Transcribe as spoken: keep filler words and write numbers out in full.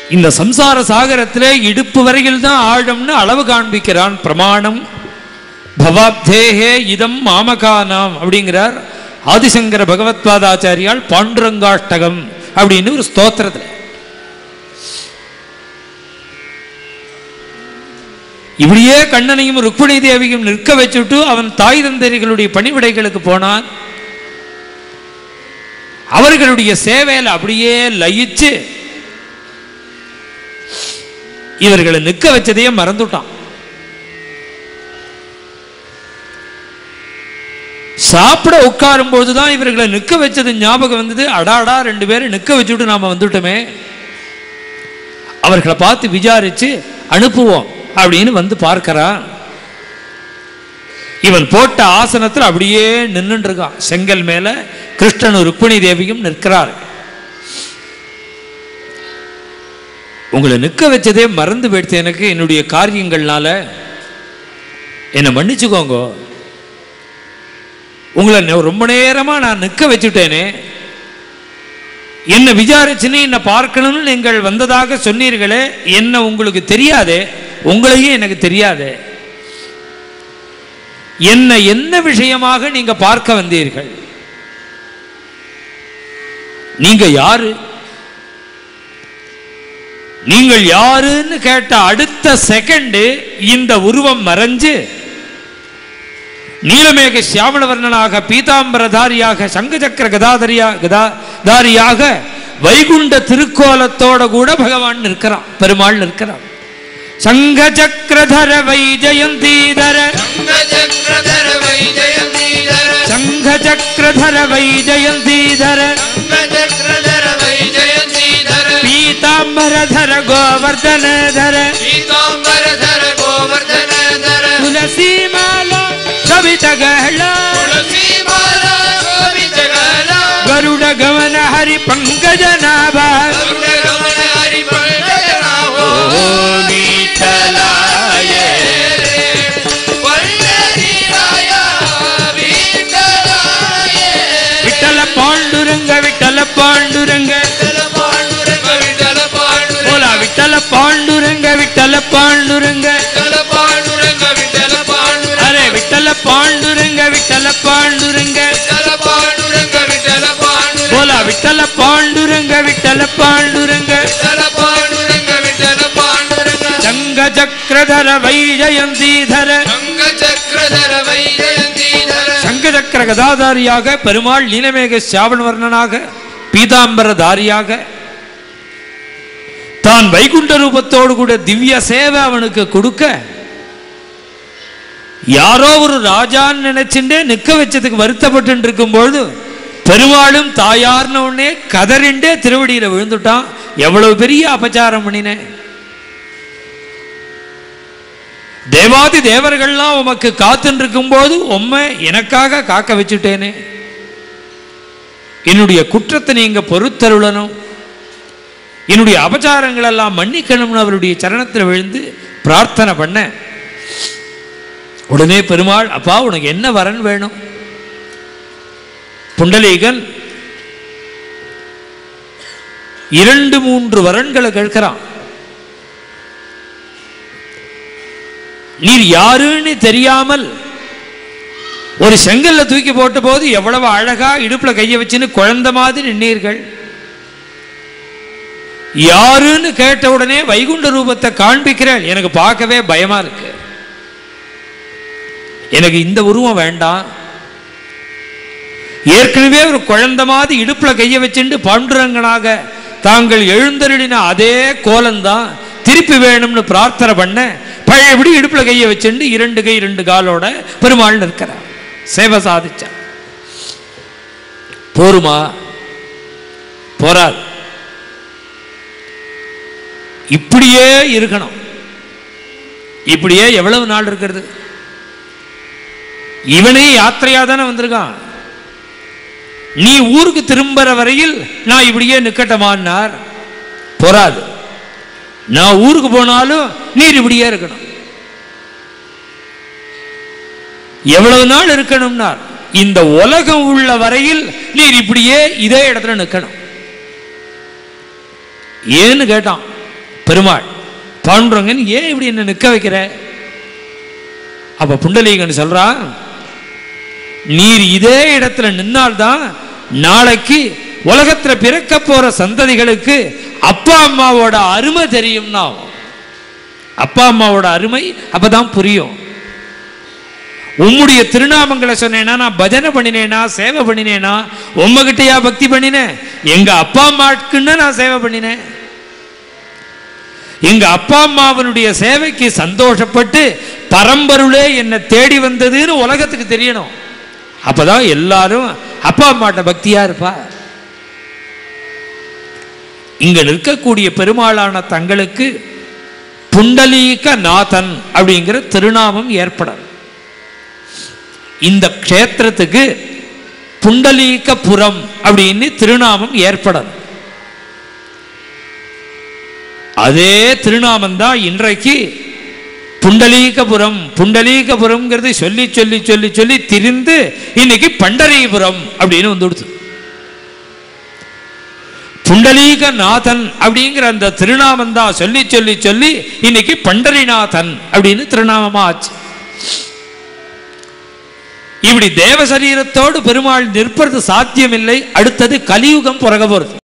இந்த சம்சார சாகரத்திலே இடுப்பு வரையில் தான் ஆழம்னு அளவு காண்பிக்கிறான். பிரமாணம் பவாப்தேஹே இதம் மாமகானாம் அப்படிங்கிறார் ஆதிசங்கர பகவத்பாதாச்சாரியால் பாண்டுரங்காஷ்டகம் அப்படின்னு ஒரு ஸ்தோத்திரத்தில். இப்படியே கண்ணனையும் ருக்மிணி தேவியும் நிற்க வச்சுட்டு அவன் தாய் தந்தைகளுடைய பணிவிடைகளுக்கு போனான். அவர்களுடைய சேவையில் அப்படியே லயிச்சு இவர்களை நிற்க வச்சதையே மறந்துட்டான். சாப்பிட உட்காரும் போதுதான் இவர்களை நிற்க வச்சது ஞாபகம் வந்தது. அடாடா, ரெண்டு பேரும் நிற்க வச்சுட்டு நாம வந்துட்டோமே, அவர்களை பார்த்து விசாரிச்சு அனுப்புவோம் அப்படின்னு வந்து பார்க்கிறான். இவன் போட்ட ஆசனத்தில் அப்படியே நின்று இருக்கான். செங்கல் மேல கிருஷ்ணனும் ருக்மிணி தேவியும் நிற்கிறார். உங்களை நிற்க வச்சதே மறந்து போயிடுத்து எனக்கு என்னுடைய காரியங்கள்னால, என்னை மன்னிச்சுக்கோங்க. உங்களை ரொம்ப நேரமா நான் நிற்க வச்சுட்டேனே, என்ன விசாரிச்சுன்னு என்ன பார்க்கணும்னு நீங்கள் வந்ததாக சொன்னீர்களே, என்ன உங்களுக்கு தெரியாதே, உங்களையும் எனக்கு தெரியாதே, என்ன என்ன விஷயமாக நீங்க பார்க்க வந்தீர்கள்? நீங்க யாரு? நீங்கள் யாருன்னு கேட்ட அடுத்த செகண்ட் இந்த உருவம் மறைஞ்சு நீலமேக சியாமளவர்ணனாக பீதாம்பரதாரியாக சங்கசக்கர கதாதரியா கதாதாரியாக வைகுண்ட திருக்கோலத்தோட கூட பகவான் நிற்கிறான், பெருமாள் நிற்கிறான். சங்கசக்கரதர வைஜயந்தீதர சங்கசக்கரதர வைஜயந்தீதர சங்கசக்கரதர வைஜயந்தீதர சங்கசக்கரதர வைஜயந்தீதர பீதாம்பரதர கோவர்தனதர பீதாம்பரதர கோவர்தனதர துளசிமாலா கவிதகலா துளசிமாலா கவிதகலா கருட கமன ஹரி பங்கஜநாப கருட கமன ஹரி பங்கஜநாப ஓ விட்டலாய வல்லரிராய விட்டலாய விட்டல பாண்டுரங்க விட்டல பாண்டுரங்க விட்டல பாண்டுரங்க விட்டல பாண்டுரங்க போலா விட்டல பாண்டுரங்க விட்டல பாண்டுரங்க விட்டல பாண்டுரங்க விட்டல பாண்டுரங்க அரே விட்டல பாண்டுரங்க விட்டல பாண்டுரங்க விட்டல பாண்டுரங்க விட்டல பாண்டுரங்க போலா விட்டல பாண்டுரங்க விட்டல பாண்டுரங்க விட்டல பாண்டுரங்க விட்டல பாண்டுரங்க சங்கசக்கரதர வைஜயந்தீதர சங்கசக்கரதர வைஜயந்தீதர சங்கசக்கர கதாதாரியாக பெருமாள் நீலமேக சியாமளவர்ணனாக பீதாம்பரதாரியாக தான் வைகுண்ட ரூபத்தோடு கூட திவ்ய சேவை அவனுக்கு கொடுக்க, யாரோ ஒரு ராஜான்னு நினைச்சுட்டே நிற்க வச்சதுக்கு வருத்தப்பட்டு இருக்கும் பொழுது பெருமாளும் தாயார்னு உடனே கதறிண்டே திருவடியில விழுந்துட்டான். எவ்வளவு பெரிய அபச்சாரம் பண்ணினேன். தேவாதி தேவர்கள்லாம் உமக்கு காத்துன்னு இருக்கும் போது உம்மை எனக்காக காக்க வச்சுட்டேனே, என்னுடைய குற்றத்தை நீங்க பொறுத்தருளணும், என்னுடைய அபச்சாரங்கள் எல்லாம் மன்னிக்கணும்னு அவருடைய சரணத்தில் விழுந்து பிரார்த்தனை பண்ண உடனே பெருமாள், அப்பா உனக்கு என்ன வரன் வேணும்? புண்டலீகன் இரண்டு மூன்று வரன்களை கேட்கிறான். நீர் யாருன்னு தெரியாமல் ஒரு செங்கல்ல தூக்கி போட்ட போது எவ்வளவு அழகா இடுப்புல கைய வச்சுன்னு குழந்தை மாதிரி நின்னீர்கள். யாருன்னு கேட்ட உடனே வைகுண்ட ரூபத்தை காண்பிக்கிறேன், எனக்கு பார்க்கவே பயமா இருக்கு, எனக்கு இந்த உருவம் வேண்டாம். ஏற்கனவே ஒரு குழந்தை மாதிரி இடுப்புல கைய வச்சுட்டு பாண்டுரங்கனாக தாங்கள் எழுந்தருளின அதே கோலம்தான் திருப்பி வேணும்னு பிரார்த்தனை பண்ண, பழையபடி இடுப்புல கைய வச்சுட்டு இரண்டு கை இரண்டு காலோட பெருமாள் நிற்கிறார். சேவை சாதிச்சா போருமா? போராது. இப்படியே இருக்கணும். இப்படியே எவ்வளவு நாள் இருக்கிறது? இவனே யாத்திரையா தானே வந்திருக்கான். நீ ஊருக்கு திரும்புற வரையில் நான் இப்படியே நிக்கட்டமானார், போராது. நான் ஊருக்கு போனாலும் நீர் இப்படியே இருக்கணும். எவ்வளவு நாள் இருக்கணும்னார்? இந்த உலகம் உள்ள வரையில் நீர் இப்படியே இதே இடத்துல நிக்கணும். ஏன்னு கேட்டான். பெருமாள். பாண்டுரங்கன் ஏன் இப்படி என்ன நிற்க வைக்கிற? அப்ப புண்டலீகன் சொல்றான், நீர் இதே இடத்துல நின்னால்தான் நாளைக்கு உலகத்துல பிறக்க போற சந்ததிகளுக்கு அப்பா அம்மாவோட அருமை தெரியும்னா. அப்பா அம்மாவோட அருமை அப்பதான் புரியும். உம்முடைய திருநாமங்களை சொன்னேன்னா, நான் பஜனை பண்ணினேனா, சேவை பண்ணினேனா, உம்மகிட்டயா பக்தி பண்ணினேன்? எங்க அப்பா அம்மாக்குன்னு நான் சேவை பண்ணினேன். எங்க அப்பா அம்மாவனுடைய சேவைக்கு சந்தோஷப்பட்டு பரம்பருளே என்னை தேடி வந்ததுன்னு உலகத்துக்கு தெரியணும். அப்பதான் எல்லாரும் அப்பா அம்மாட்ட பக்தியா இருப்பா. இங்க நிற்கக்கூடிய பெருமாளான தங்களுக்கு புண்டலீக நாதன் அப்படிங்கிற திருநாமம் ஏற்படும். இந்த க்ஷேத்திரத்துக்கு புண்டலீகபுரம் அப்படின்னு திருநாமம் ஏற்படும். அதே திருநாமம் தான் இன்றைக்கு புண்டலீகபுரம். புண்டலீகபுரம்ங்கிறது சொல்லி சொல்லி சொல்லி சொல்லி திரிந்து இன்னைக்கு பண்டரிபுரம் அப்படின்னு வந்துடுது. புண்டலீகநாதன் அப்படிங்கிற அந்த திருநாமம் தான் சொல்லி சொல்லி சொல்லி இன்னைக்கு பண்டரிநாதன் அப்படின்னு திருநாமமா ஆச்சு. இப்படி தேவ சரீரத்தோடு பெருமாள் நிற்பது சாத்தியமில்லை. அடுத்தது கலியுகம் பிறக போறது.